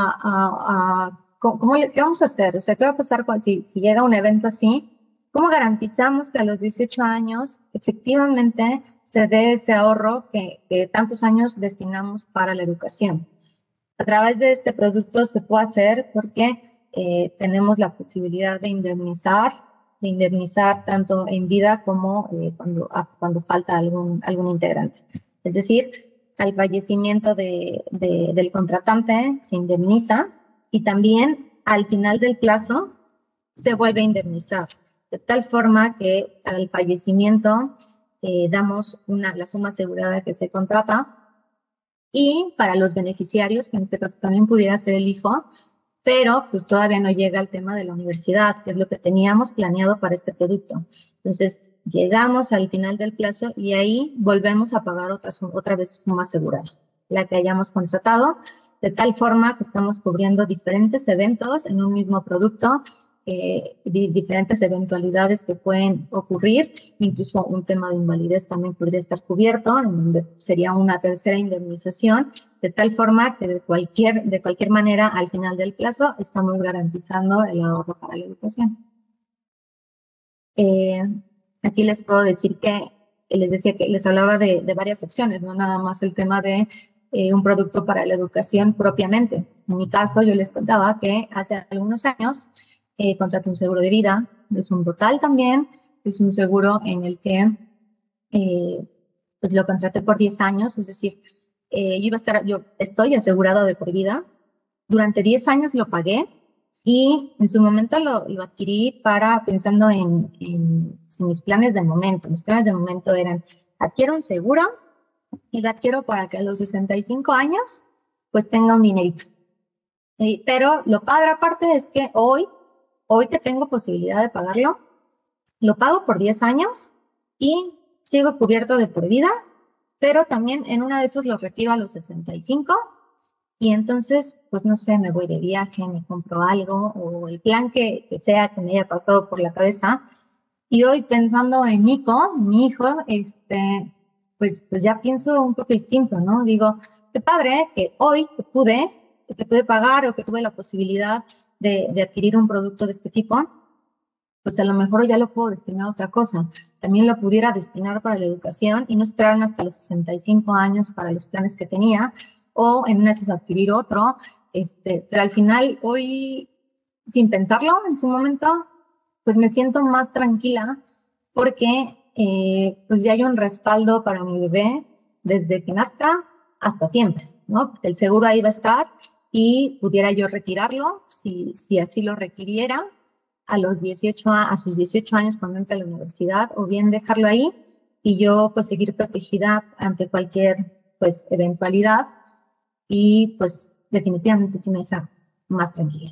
¿qué vamos a hacer? O sea, ¿qué va a pasar si llega un evento así? ¿Cómo garantizamos que a los 18 años efectivamente se dé ese ahorro que tantos años destinamos para la educación? A través de este producto se puede hacer porque tenemos la posibilidad de indemnizar tanto en vida como cuando falta algún integrante. Es decir, al fallecimiento del contratante se indemniza y también al final del plazo se vuelve a indemnizar, de tal forma que al fallecimiento damos la suma asegurada que se contrata y para los beneficiarios, que en este caso también pudiera ser el hijo, pero pues todavía no llega el tema de la universidad, que es lo que teníamos planeado para este producto. Entonces, llegamos al final del plazo y ahí volvemos a pagar otra vez suma asegurada, la que hayamos contratado, de tal forma que estamos cubriendo diferentes eventos en un mismo producto, diferentes eventualidades que pueden ocurrir, incluso un tema de invalidez también podría estar cubierto, en donde sería una tercera indemnización, de tal forma que de cualquier manera al final del plazo estamos garantizando el ahorro para la educación. Aquí les puedo decir que les decía que les hablaba de varias opciones, no nada más el tema de un producto para la educación propiamente. En mi caso, yo les contaba que hace algunos años contraté un seguro de vida, es un total también, es un seguro en el que pues lo contraté por 10 años, es decir, yo estoy asegurada de por vida, durante 10 años lo pagué y en su momento lo adquirí pensando en mis planes del momento. Mis planes del momento eran, adquiero un seguro y lo adquiero para que a los 65 años pues tenga un dinerito. Pero lo padre aparte es que hoy que tengo posibilidad de pagarlo, lo pago por 10 años y sigo cubierto de por vida, pero también en una de esos lo retiro a los 65 y entonces, pues no sé, me voy de viaje, me compro algo o el plan que sea que me haya pasado por la cabeza. Y hoy pensando en Nico, mi hijo, pues ya pienso un poco distinto, ¿no? Digo, qué padre que hoy que pude pagar o que tuve la posibilidad de adquirir un producto de este tipo, pues a lo mejor ya lo puedo destinar a otra cosa. También lo pudiera destinar para la educación y no esperar hasta los 65 años para los planes que tenía, o en meses adquirir otro. Pero al final, hoy, sin pensarlo en su momento, pues me siento más tranquila porque pues ya hay un respaldo para mi bebé desde que nazca hasta siempre, ¿no? Porque el seguro ahí va a estar y pudiera yo retirarlo si así lo requiriera a sus 18 años cuando entre a la universidad, o bien dejarlo ahí y yo pues seguir protegida ante cualquier pues eventualidad, y pues definitivamente sí me deja más tranquila.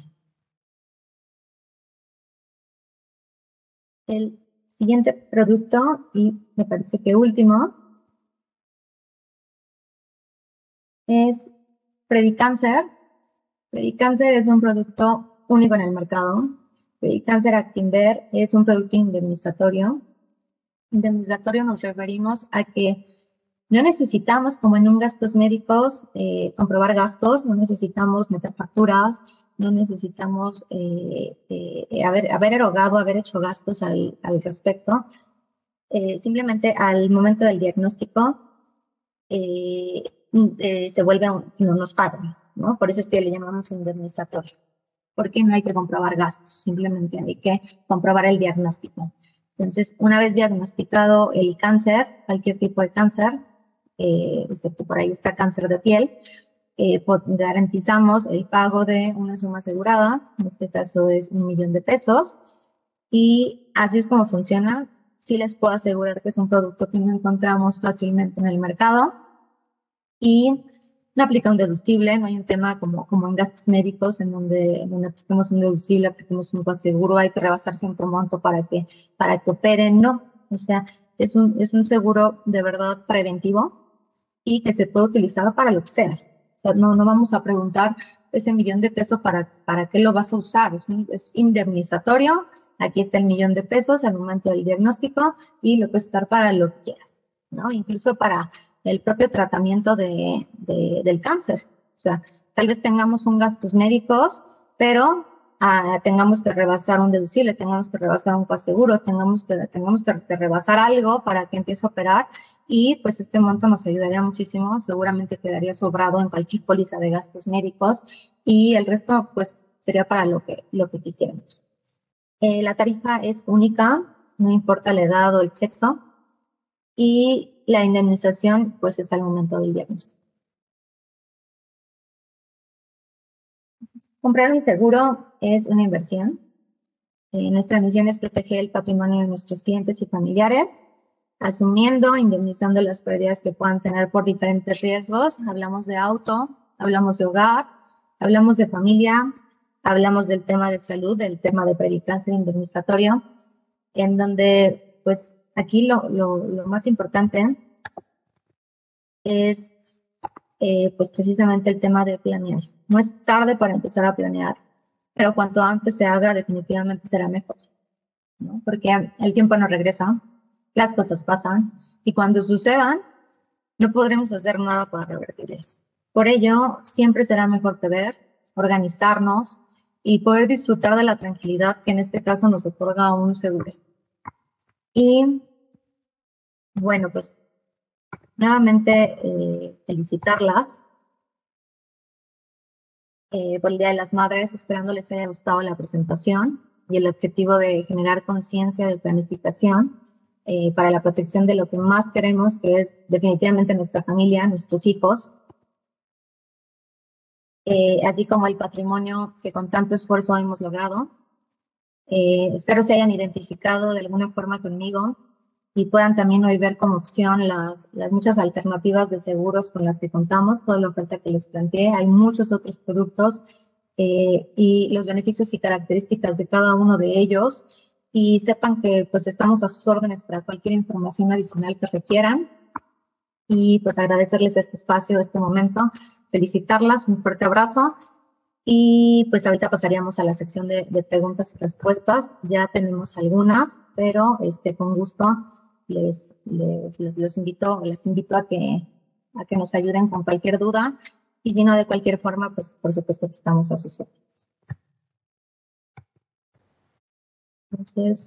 El siguiente producto, y me parece que último, es Predicáncer. Predicáncer es un producto único en el mercado. Predicáncer Actinver es un producto indemnizatorio. Indemnizatorio nos referimos a que no necesitamos, como en un gastos médicos, comprobar gastos, no necesitamos meter facturas, no necesitamos haber erogado, haber hecho gastos al respecto. Simplemente al momento del diagnóstico se vuelve, no nos pagan, ¿no? Por eso es que le llamamos indemnizatorio, porque no hay que comprobar gastos, simplemente hay que comprobar el diagnóstico. Entonces, una vez diagnosticado el cáncer, cualquier tipo de cáncer, excepto por ahí está cáncer de piel, garantizamos el pago de una suma asegurada, en este caso es 1.000.000 de pesos, y así es como funciona. Sí les puedo asegurar que es un producto que no encontramos fácilmente en el mercado y no aplica un deducible, no hay un tema como en gastos médicos en donde aplicamos un deducible, aplicamos un coaseguro, hay que rebasar cierto monto para que operen, no. O sea, es un seguro de verdad preventivo y que se puede utilizar para lo que sea. O sea, no vamos a preguntar ese 1.000.000 de pesos para qué lo vas a usar. Es indemnizatorio, aquí está el 1.000.000 de pesos al momento del diagnóstico y lo puedes usar para lo que quieras, ¿no? Incluso para el propio tratamiento del cáncer. O sea, tal vez tengamos un gastos médicos, pero tengamos que rebasar un deducible, tengamos que rebasar un coaseguro, tengamos que rebasar algo para que empiece a operar, y pues este monto nos ayudaría muchísimo, seguramente quedaría sobrado en cualquier póliza de gastos médicos y el resto pues sería para lo que quisiéramos. La tarifa es única, no importa la edad o el sexo, y la indemnización pues es al momento del diagnóstico. Comprar un seguro es una inversión. Nuestra misión es proteger el patrimonio de nuestros clientes y familiares, asumiendo, indemnizando las pérdidas que puedan tener por diferentes riesgos. Hablamos de auto, hablamos de hogar, hablamos de familia, hablamos del tema de salud, del tema de pericáncer indemnizatorio, en donde pues aquí lo más importante es pues precisamente el tema de planear. No es tarde para empezar a planear, pero cuanto antes se haga, definitivamente será mejor, ¿no? Porque el tiempo no regresa, las cosas pasan, y cuando sucedan, no podremos hacer nada para revertirlas. Por ello, siempre será mejor prever, organizarnos y poder disfrutar de la tranquilidad que en este caso nos otorga un seguro. Y bueno, pues nuevamente felicitarlas por el Día de las Madres, esperando les haya gustado la presentación y el objetivo de generar conciencia de planificación para la protección de lo que más queremos, que es definitivamente nuestra familia, nuestros hijos, así como el patrimonio que con tanto esfuerzo hemos logrado. Espero se hayan identificado de alguna forma conmigo y puedan también hoy ver como opción las muchas alternativas de seguros con las que contamos, toda la oferta que les planteé. Hay muchos otros productos y los beneficios y características de cada uno de ellos. Y sepan que pues estamos a sus órdenes para cualquier información adicional que requieran. Y pues agradecerles este espacio, este momento, felicitarlas, un fuerte abrazo. Y pues ahorita pasaríamos a la sección de preguntas y respuestas. Ya tenemos algunas, pero con gusto les invito a que nos ayuden con cualquier duda. Y si no, de cualquier forma, pues por supuesto que estamos a sus órdenes. Entonces,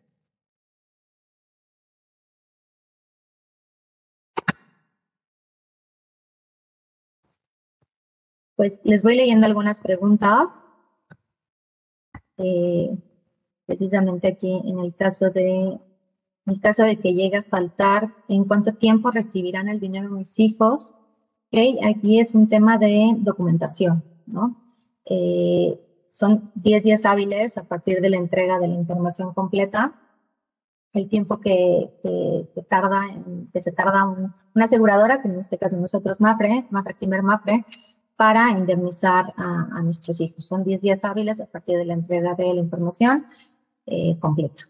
pues les voy leyendo algunas preguntas. Precisamente aquí en el caso de En el caso de que llegue a faltar, ¿en cuánto tiempo recibirán el dinero mis hijos? Okay, aquí es un tema de documentación, ¿no? Son 10 días hábiles a partir de la entrega de la información completa. El tiempo que se tarda una aseguradora, que en este caso nosotros Mapfre, Timber Mapfre, para indemnizar a nuestros hijos. Son 10 días hábiles a partir de la entrega de la información completa.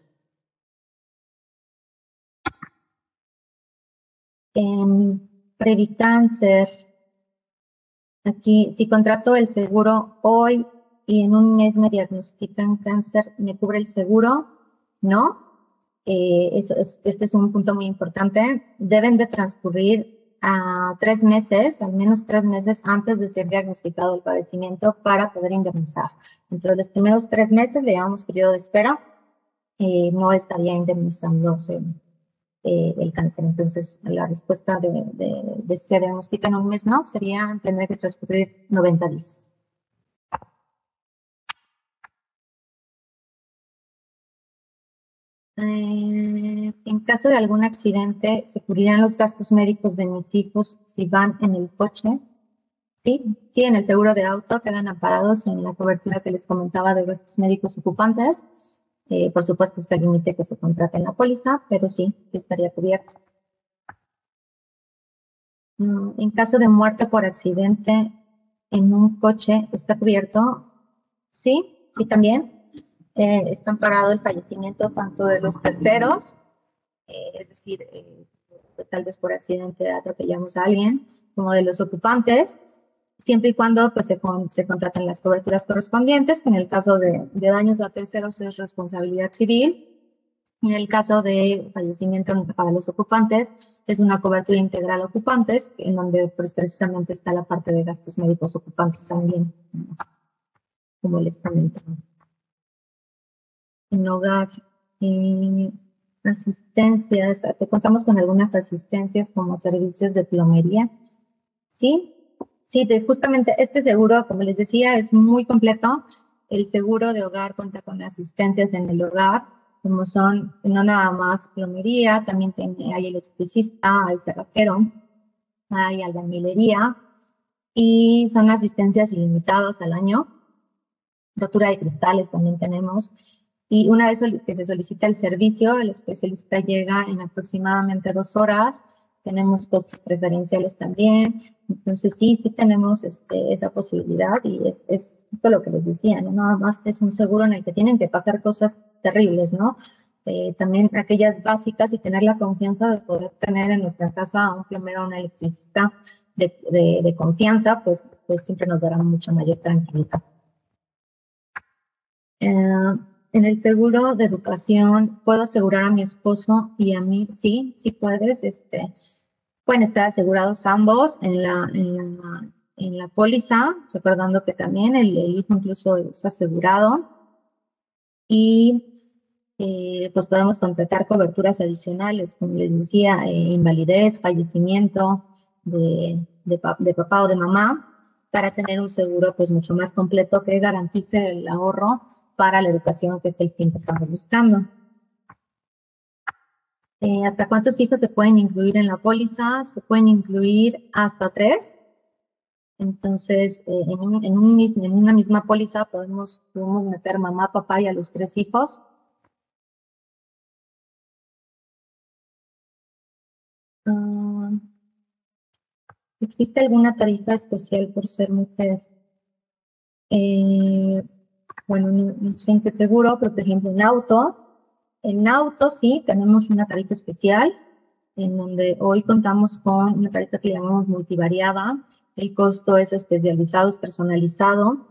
Previcáncer. Aquí, si contrato el seguro hoy y en un mes me diagnostican cáncer, ¿me cubre el seguro? No. Este es un punto muy importante. Deben de transcurrir a 3 meses, al menos 3 meses antes de ser diagnosticado el padecimiento para poder indemnizar. Dentro de los primeros 3 meses, le llamamos periodo de espera, no estaría indemnizándose el cáncer. Entonces, la respuesta de se diagnostica en un mes, no, sería tener que transcurrir 90 días. En caso de algún accidente, ¿se cubrirán los gastos médicos de mis hijos si van en el coche? Sí, en el seguro de auto quedan amparados en la cobertura que les comentaba de gastos médicos ocupantes. Por supuesto, está el límite que se contrata en la póliza, pero sí, estaría cubierto. En caso de muerte por accidente en un coche, ¿está cubierto? Sí, también. Está amparado el fallecimiento tanto de los terceros, es decir, pues, tal vez por accidente atropellamos a alguien, como de los ocupantes, siempre y cuando pues, se contraten las coberturas correspondientes, que en el caso de daños a terceros es responsabilidad civil. En el caso de fallecimiento para los ocupantes, es una cobertura integral a ocupantes, en donde pues, precisamente está la parte de gastos médicos ocupantes también, como les comentaba. En hogar, asistencias, te contamos con algunas asistencias como servicios de plomería. Sí, justamente este seguro, como les decía, es muy completo. El seguro de hogar cuenta con asistencias en el hogar, como son no nada más plomería, también hay electricista, hay cerrajero, hay albañilería, y son asistencias ilimitadas al año. Rotura de cristales también tenemos. Y una vez que se solicita el servicio, el especialista llega en aproximadamente 2 horas. Tenemos costos preferenciales también. Entonces, sí tenemos esa posibilidad y es justo lo que les decía, ¿no? Nada más es un seguro en el que tienen que pasar cosas terribles, ¿no? También aquellas básicas y tener la confianza de poder tener en nuestra casa a un plomero o un electricista de confianza, pues siempre nos dará mucha mayor tranquilidad. En el seguro de educación, ¿puedo asegurar a mi esposo y a mí? Sí puedes. Pueden estar asegurados ambos en la póliza, recordando que también el hijo incluso es asegurado. Y pues podemos contratar coberturas adicionales, como les decía, invalidez, fallecimiento de papá o de mamá, para tener un seguro pues mucho más completo que garantice el ahorro para la educación, que es el fin que estamos buscando. ¿Hasta cuántos hijos se pueden incluir en la póliza? Se pueden incluir hasta 3. Entonces, en una misma póliza podemos meter mamá, papá y a los 3 hijos. ¿Existe alguna tarifa especial por ser mujer? Bueno, no sé en qué seguro, pero por ejemplo en auto sí tenemos una tarifa especial, en donde hoy contamos con una tarifa que llamamos multivariada. El costo es especializado, es personalizado.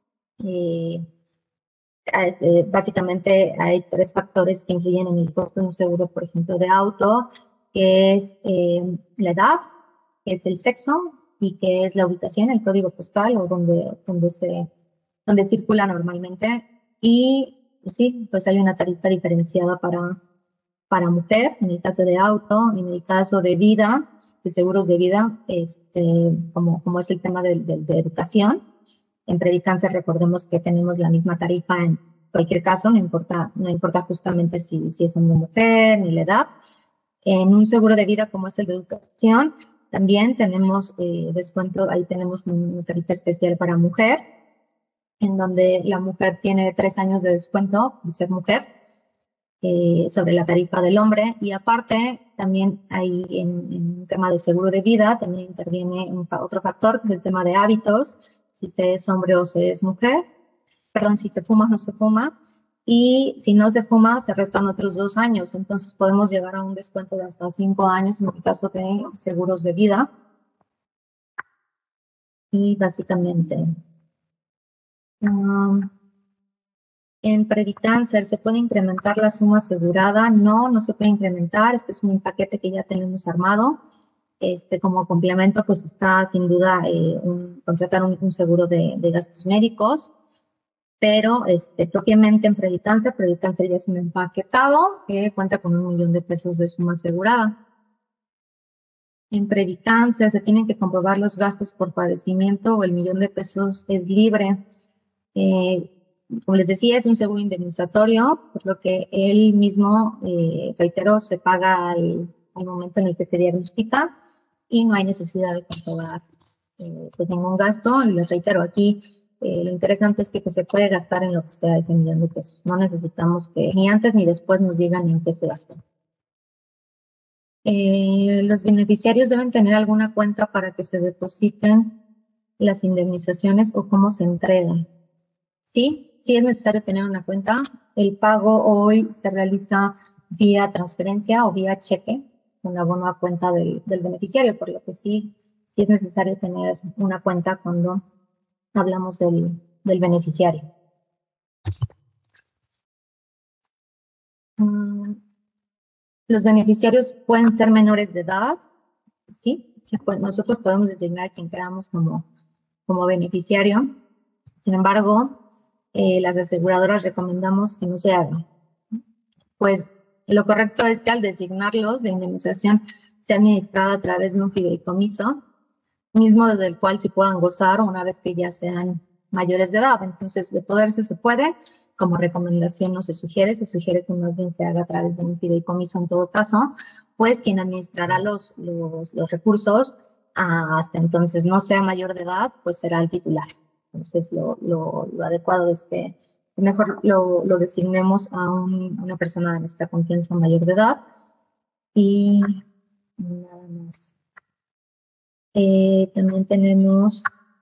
Básicamente hay 3 factores que influyen en el costo de un seguro, por ejemplo, de auto, que es la edad, que es el sexo y que es la ubicación, el código postal o donde circula normalmente. Y sí, pues hay una tarifa diferenciada para mujer, en el caso de auto, en el caso de vida, de seguros de vida, como es el tema de educación. En Previcáncer recordemos que tenemos la misma tarifa cualquier caso, no importa justamente si es hombre o mujer, ni la edad. En un seguro de vida como es el de educación, también tenemos descuento, ahí tenemos una tarifa especial para mujer, en donde la mujer tiene 3 años de descuento por ser mujer sobre la tarifa del hombre. Y aparte, también ahí en un tema de seguro de vida, también interviene otro factor, que es el tema de hábitos, si se es hombre o se es mujer. Perdón, si se fuma o no se fuma. Y si no se fuma, se restan otros 2 años. Entonces podemos llegar a un descuento de hasta 5 años en el caso de seguros de vida. Y básicamente, en Previcáncer, ¿se puede incrementar la suma asegurada? No, no se puede incrementar. Este es un paquete que ya tenemos armado. Como complemento, pues está sin duda contratar un seguro de gastos médicos. Pero propiamente en Previcáncer ya es un empaquetado que cuenta con 1 millón de pesos de suma asegurada. En Previcáncer se tienen que comprobar los gastos por padecimiento o el 1 millón de pesos es libre. Como les decía, es un seguro indemnizatorio, por lo que él mismo, reitero, se paga al momento en el que se diagnostica y no hay necesidad de comprobar pues ningún gasto. Y les reitero aquí, lo interesante es que se puede gastar en lo que sea ese 1 millón de pesos. No necesitamos que ni antes ni después nos digan en qué se gastó. Los beneficiarios deben tener alguna cuenta para que se depositen las indemnizaciones o cómo se entrega. Sí es necesario tener una cuenta. El pago hoy se realiza vía transferencia o vía cheque con abono a cuenta del beneficiario, por lo que sí es necesario tener una cuenta cuando hablamos del beneficiario. Los beneficiarios pueden ser menores de edad, sí, nosotros podemos designar a quien queramos como beneficiario. Sin embargo, las aseguradoras recomendamos que no se haga. Pues lo correcto es que al designarlos, la indemnización sea administrada a través de un fideicomiso, mismo del cual se puedan gozar una vez que ya sean mayores de edad. Entonces, de poderse se puede, como recomendación no se sugiere que más bien se haga a través de un fideicomiso en todo caso, pues quien administrará los recursos hasta entonces no sea mayor de edad, pues será el titular. Entonces, lo adecuado es que mejor lo designemos a una persona de nuestra confianza mayor de edad y nada más. También tenemos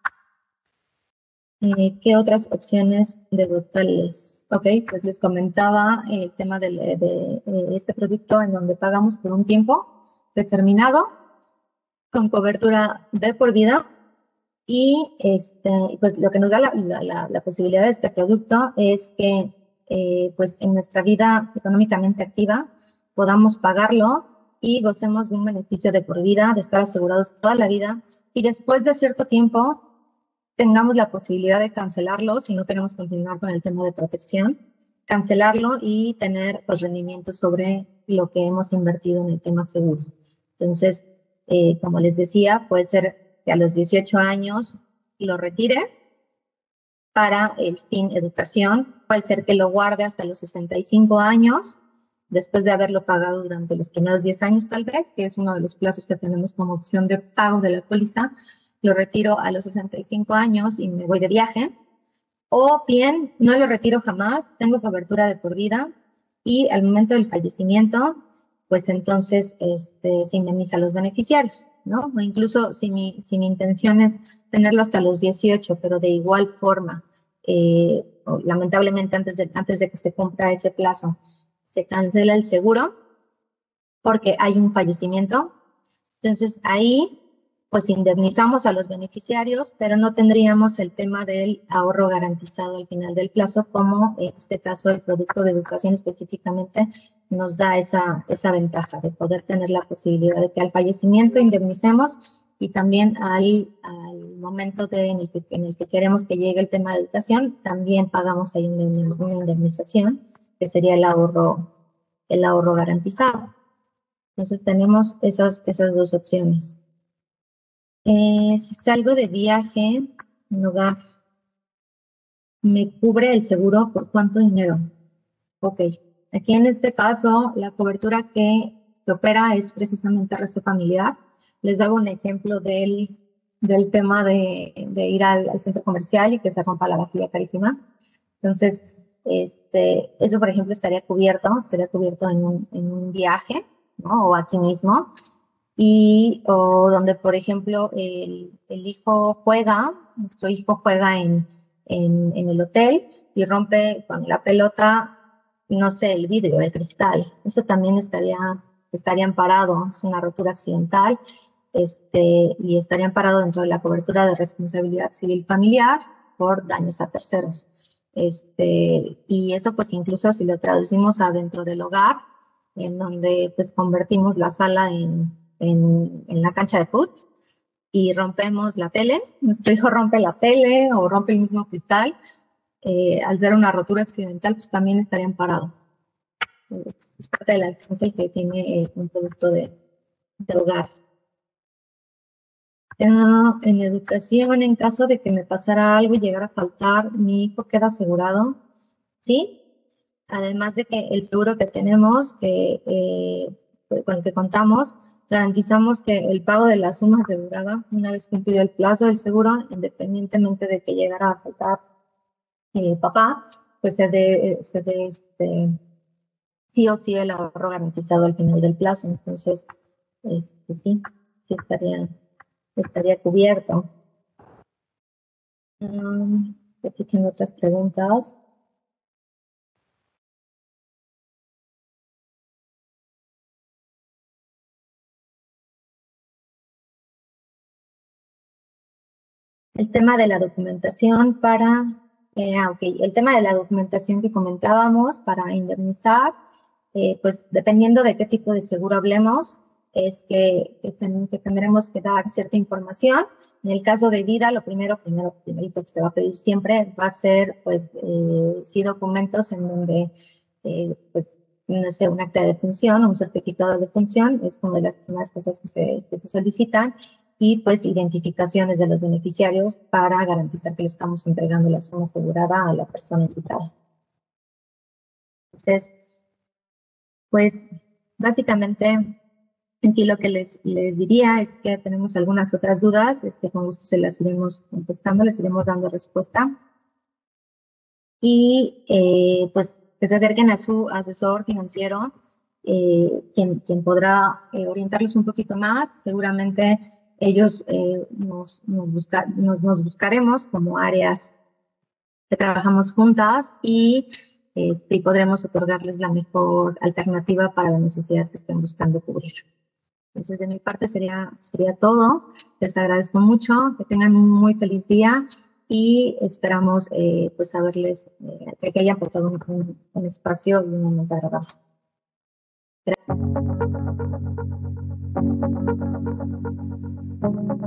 ¿qué otras opciones degotales? Ok, pues les comentaba el tema de este producto en donde pagamos por un tiempo determinado con cobertura de por vida y pues lo que nos da la posibilidad de este producto es que pues en nuestra vida económicamente activa podamos pagarlo y gocemos de un beneficio de por vida, de estar asegurados toda la vida y después de cierto tiempo tengamos la posibilidad de cancelarlo si no queremos continuar con el tema de protección, cancelarlo y tener pues, rendimientos sobre lo que hemos invertido en el tema seguro. Entonces, como les decía, puede ser que a los 18 años lo retire para el fin educación, puede ser que lo guarde hasta los 65 años, después de haberlo pagado durante los primeros 10 años tal vez, que es uno de los plazos que tenemos como opción de pago de la póliza, lo retiro a los 65 años y me voy de viaje, o bien no lo retiro jamás, tengo cobertura de por vida y al momento del fallecimiento, pues entonces se indemniza a los beneficiarios, ¿no? O incluso si mi intención es tenerlo hasta los 18, pero de igual forma, lamentablemente antes de que se cumpla ese plazo, se cancela el seguro porque hay un fallecimiento, entonces ahí pues indemnizamos a los beneficiarios, pero no tendríamos el tema del ahorro garantizado al final del plazo, como en este caso el producto de educación específicamente nos da esa ventaja de poder tener la posibilidad de que al fallecimiento indemnicemos y también al momento en el que queremos que llegue el tema de educación, también pagamos ahí una indemnización, que sería el ahorro garantizado. Entonces tenemos esas dos opciones. Si salgo de viaje, en lugar, ¿me cubre el seguro por cuánto dinero? Ok, aquí en este caso la cobertura que opera es precisamente RC familiar. Les daba un ejemplo del tema de ir al centro comercial y que se rompa la vajilla carísima. Entonces, eso por ejemplo estaría cubierto en un viaje, ¿no? O aquí mismo. O donde, por ejemplo, nuestro hijo juega en el hotel y rompe con la pelota, no sé, el vidrio, el cristal. Eso también estaría amparado, es una rotura accidental, y estaría amparado dentro de la cobertura de responsabilidad civil familiar por daños a terceros. Y eso pues incluso si lo traducimos a dentro del hogar, en donde pues convertimos la sala en la cancha de fútbol y rompemos la tele, nuestro hijo rompe la tele o rompe el mismo cristal, al ser una rotura accidental, pues también estaría amparado. Es parte de la licencia que tiene un producto de hogar. En educación, en caso de que me pasara algo y llegara a faltar, mi hijo queda asegurado, ¿sí? Además de que el seguro que tenemos, con el que contamos, garantizamos que el pago de la suma asegurada, una vez cumplido el plazo del seguro, independientemente de que llegara a faltar el papá, pues sí o sí el ahorro garantizado al final del plazo. Entonces, sí estaría cubierto. Aquí tengo otras preguntas. El tema de la documentación el tema de la documentación que comentábamos para indemnizar, pues dependiendo de qué tipo de seguro hablemos, es que tendremos que dar cierta información. En el caso de vida, primerito que se va a pedir siempre va a ser, pues, sí, documentos en donde, pues, no sé, un acta de función o un certificado de función, es una de las primeras cosas que se solicitan, y pues identificaciones de los beneficiarios para garantizar que le estamos entregando la suma asegurada a la persona invitada. Entonces, pues básicamente aquí lo que les diría es que tenemos algunas otras dudas, con gusto se las iremos contestando, les iremos dando respuesta. Y pues que se acerquen a su asesor financiero, quien podrá orientarlos un poquito más. Seguramente ellos nos buscaremos como áreas que trabajamos juntas y podremos otorgarles la mejor alternativa para la necesidad que estén buscando cubrir. Entonces, de mi parte sería todo. Les agradezco mucho, que tengan un muy feliz día y esperamos pues saberles que hayan pasado un espacio y un momento agradable. Gracias.